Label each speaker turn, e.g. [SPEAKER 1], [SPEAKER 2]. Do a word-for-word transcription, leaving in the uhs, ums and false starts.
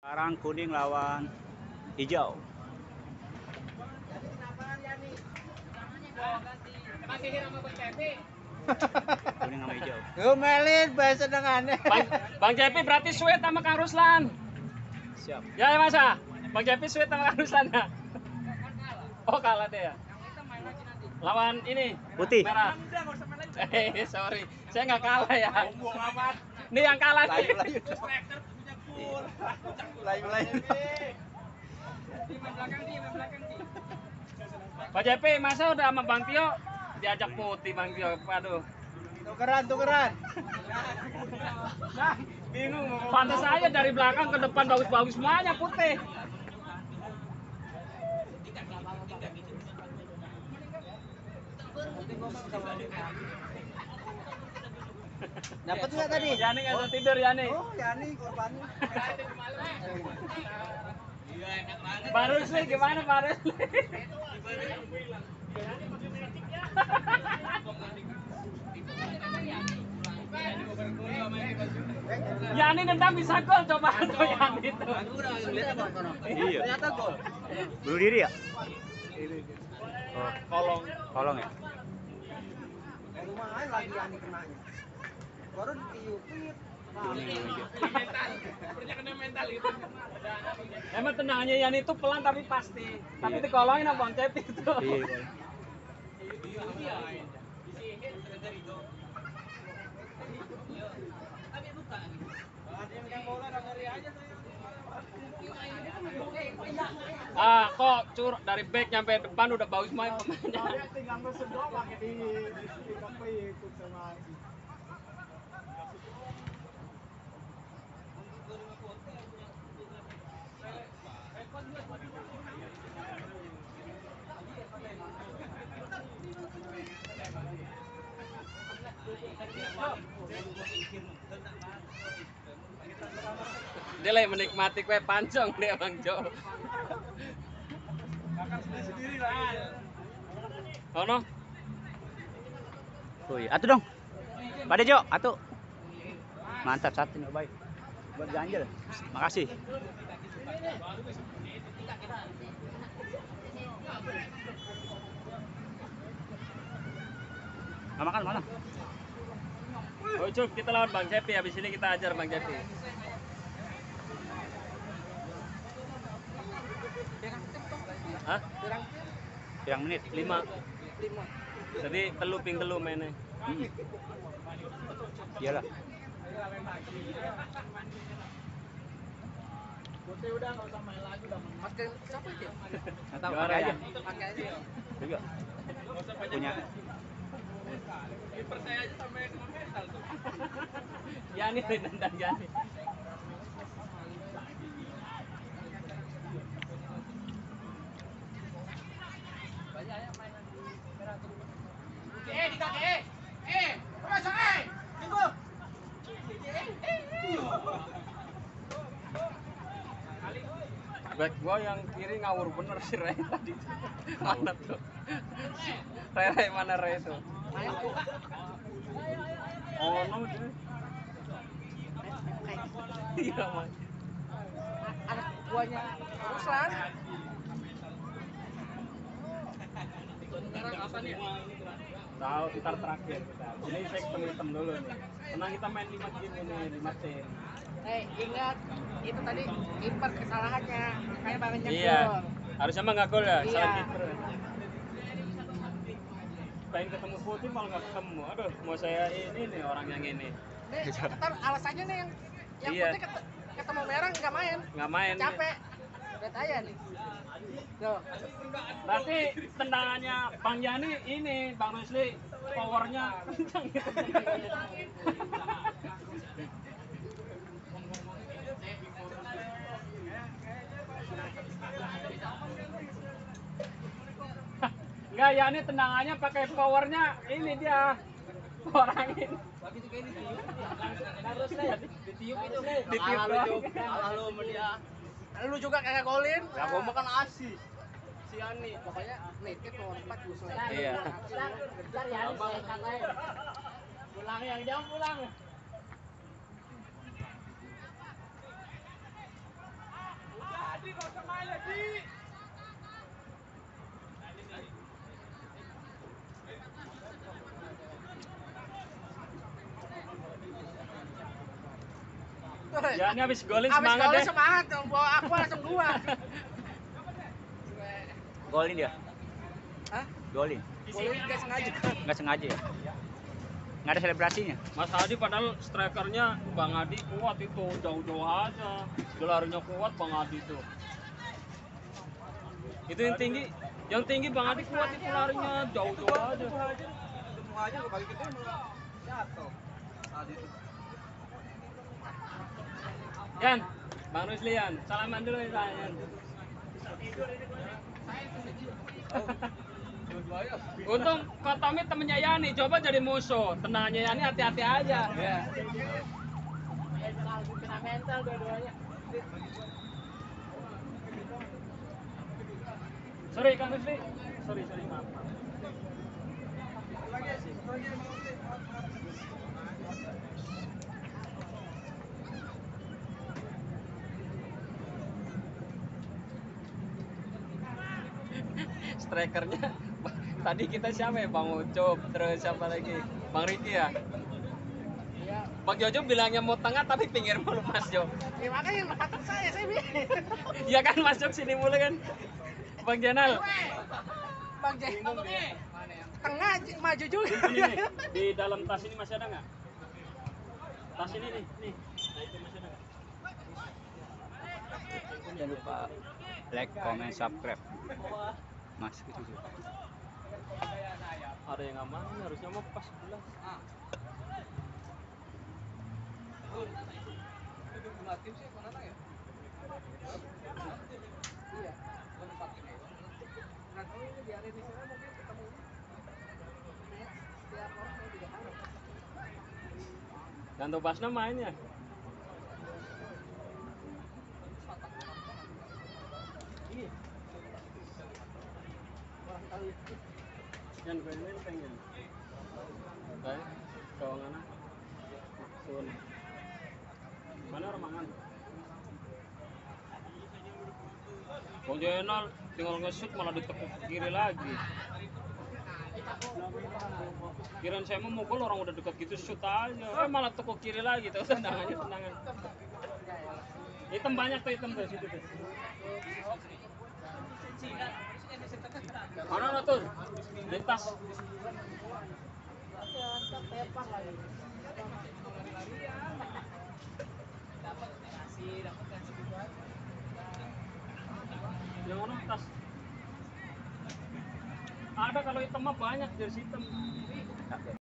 [SPEAKER 1] Sekarang kuning lawan hijau. Kuning sama hijau.
[SPEAKER 2] Ngomelin bahasa dengannya.
[SPEAKER 3] Bang, Bang Cepi berarti sweet sama Kang Ruslan.
[SPEAKER 1] Siap.
[SPEAKER 3] Ya masa? Bang Cepi sweet sama Kang Ruslan ya? Oh kalah deh ya. Lawan ini
[SPEAKER 1] Putih.
[SPEAKER 3] merah. Eh sorry, saya nggak kalah ya. Ini yang kalah nih.
[SPEAKER 2] Lain-lain.
[SPEAKER 3] Pak Cepi masa udah sama Bang Tio diajak putih Bang Tio. Aduh.
[SPEAKER 2] Tukeran, tukeran.
[SPEAKER 3] Bingung. Pantas aja dari belakang ke depan bagus-bagus semuanya putih.
[SPEAKER 2] Dapat nggak tadi?
[SPEAKER 3] Yani nggak bisa tidur Yani.
[SPEAKER 2] Oh, Yani korbannya.
[SPEAKER 3] Pak Rusli gimana Pak Rusli? Yani nendang bisa gol coba tuh Yani itu.
[SPEAKER 1] Iya.
[SPEAKER 2] Ternyata gol.
[SPEAKER 1] Bunuh diri ya? Oh,
[SPEAKER 3] Kolong.
[SPEAKER 1] kolong ya?
[SPEAKER 2] Lumayan lagi Yani kenanya. Baru ditiupin.
[SPEAKER 1] Kuning sama hijau.
[SPEAKER 3] Emang tendangannya Yani itu pelan tapi pasti. Tapi dikolongin sama Bang Cepi itu.
[SPEAKER 1] Iya. Bang.
[SPEAKER 3] Ah, kok cur dari back nyampe depan udah bagus main pemainnya.
[SPEAKER 2] Tinggal bersedot pakai di di kafe ikut sama.
[SPEAKER 3] Dia lagi menikmati kue pancong dia Bang Jo.
[SPEAKER 2] Sendiri lah.
[SPEAKER 3] Oh no?
[SPEAKER 1] Oh iya, atuh dong. Pada Jo, atuh. Mantap satu nih, baik. Buat ganjel. Makasih. Nggak makan mana?
[SPEAKER 3] Oh Cuk, kita lawan Bang Cepi, habis ini kita ajar Bang Cepi. Hah?
[SPEAKER 1] Yang menit
[SPEAKER 3] lima. Jadi telu ping telu mainnya.
[SPEAKER 1] Hmm. Iyalah.
[SPEAKER 2] Putih udah nggak usah main lagi udah. Pakai siapa itu?
[SPEAKER 1] Nggak tahu,
[SPEAKER 3] Juara
[SPEAKER 1] pakai
[SPEAKER 3] ya?
[SPEAKER 1] aja.
[SPEAKER 2] Pakai aja.
[SPEAKER 1] Juga. Punya.
[SPEAKER 3] Percaya aja sama yang mental tuh. Yani tendang Yani.
[SPEAKER 2] Eh, di kaki eh. Eh, masa eh. Tunggu.
[SPEAKER 3] Back gua yang kiri ngawur bener si Ray tadi. Mana tuh? Ray Ray mana Ray itu? Oh no dia. Iya mas.
[SPEAKER 2] Anak buahnya Ruslan. Sekarang apa nih?
[SPEAKER 3] Tahu kita terakhir kita. Ini saya ketemu hitam dulu nih. Tenang kita main lima game ini lima tim.
[SPEAKER 2] Eh, ingat itu tadi kiper kesalahannya, makanya bangun nyangkul.
[SPEAKER 3] Iya. Harusnya mah nggak gol ya,
[SPEAKER 2] Iya.
[SPEAKER 3] salah kiper. Pengen ketemu Putih malah nggak ketemu. Aduh, mau saya ini nih orang yang ini.
[SPEAKER 2] Nih, ntar alasannya nih yang yang
[SPEAKER 3] Iya.
[SPEAKER 2] putih ket- ketemu merah nggak main.
[SPEAKER 3] Nggak main.
[SPEAKER 2] Capek. Lihat aja nih. Tuh.
[SPEAKER 3] Berarti tendangannya Bang Yani ini, Bang Rusli, powernya kencang gitu. Enggak, Yani tendangannya pakai powernya ini dia. Power angin.
[SPEAKER 2] Harusnya ditiup itu.
[SPEAKER 3] Ditiup
[SPEAKER 2] Kalah lu,
[SPEAKER 3] doang.
[SPEAKER 2] Cuk. Kalah lu sama dia. Lu juga kayak golin. Ya gua mah kan asis. Si Yani pokoknya nitip nomor empat busuk.
[SPEAKER 3] Iya.
[SPEAKER 2] Bentar ya, saya katain. Pulang yang jauh pulang.
[SPEAKER 3] Ya ini habis golin
[SPEAKER 2] Abis
[SPEAKER 3] semangat
[SPEAKER 2] golin
[SPEAKER 3] deh.
[SPEAKER 2] semangat dong, bawa aku langsung dua.
[SPEAKER 1] Golin dia.
[SPEAKER 2] Hah?
[SPEAKER 1] Golin.
[SPEAKER 2] Golin nggak sengaja.
[SPEAKER 1] Nggak sengaja ya. Nggak ada selebrasinya.
[SPEAKER 3] Mas Hadi padahal strikernya Bang Adi kuat itu, jauh-jauh aja. Dia larinya kuat Bang Adi tuh. Itu yang tinggi, yang tinggi Bang Adi kuat itu larinya jauh-jauh aja.
[SPEAKER 2] Semua aja kok balik itu malah jatuh. Tadi itu.
[SPEAKER 3] Yan, Bang Ruslian, salaman dulu ya Yan. Untung Kak Tommy temennya Yani, coba jadi musuh. Tenangnya Yani hati-hati aja.
[SPEAKER 2] Iya. Kena mental dua-duanya.
[SPEAKER 3] Sorry Kang Rusli. Sorry, sorry, maaf. maaf. Strikernya tadi kita siapa ya, Bang Ucup, terus siapa lagi, Bang Riki ya.
[SPEAKER 2] Iya.
[SPEAKER 3] Bang Jojo bilangnya mau tengah tapi pinggir mulu Mas Jo.
[SPEAKER 2] Ya makanya yang belakang saya, saya bingung.
[SPEAKER 3] Iya kan masuk sini mulu kan, Bang Janal.
[SPEAKER 2] Bang Jai. Mana ya? Tengah j- maju juga.
[SPEAKER 3] Ini nih, di dalam tas ini masih ada nggak? Tas ini nih, nih. Nah itu masih ada nggak?
[SPEAKER 1] Jangan lupa like, comment, subscribe. Mas gitu.
[SPEAKER 3] Ada yang aman, harusnya mau pas sebelas.
[SPEAKER 2] Tim sih mana ya? Iya, empat ini. Nah, kalau ini biarin di sana mungkin ketemu. Setiap orang yang tidak harus.
[SPEAKER 3] Dan Tobasna mainnya.
[SPEAKER 2] Ini. Wah, kali.
[SPEAKER 3] Yang gue ini pengen. Oke, kawangannya. Sun. Mana orang mangan? Bang Jenal tinggal nge-shoot malah ditekuk kiri lagi. Kirain saya mau mukul orang udah dekat gitu shoot aja. Eh malah tekuk kiri lagi tuh tendangannya tendangan. Hitam banyak tuh hitam tuh situ tuh. Mana tuh? Lintas.
[SPEAKER 2] Tepar lagi. Dapat kasih, dapat kasih juga.
[SPEAKER 3] Yang mana tas? Ada kalau hitam mah banyak jersey hitam.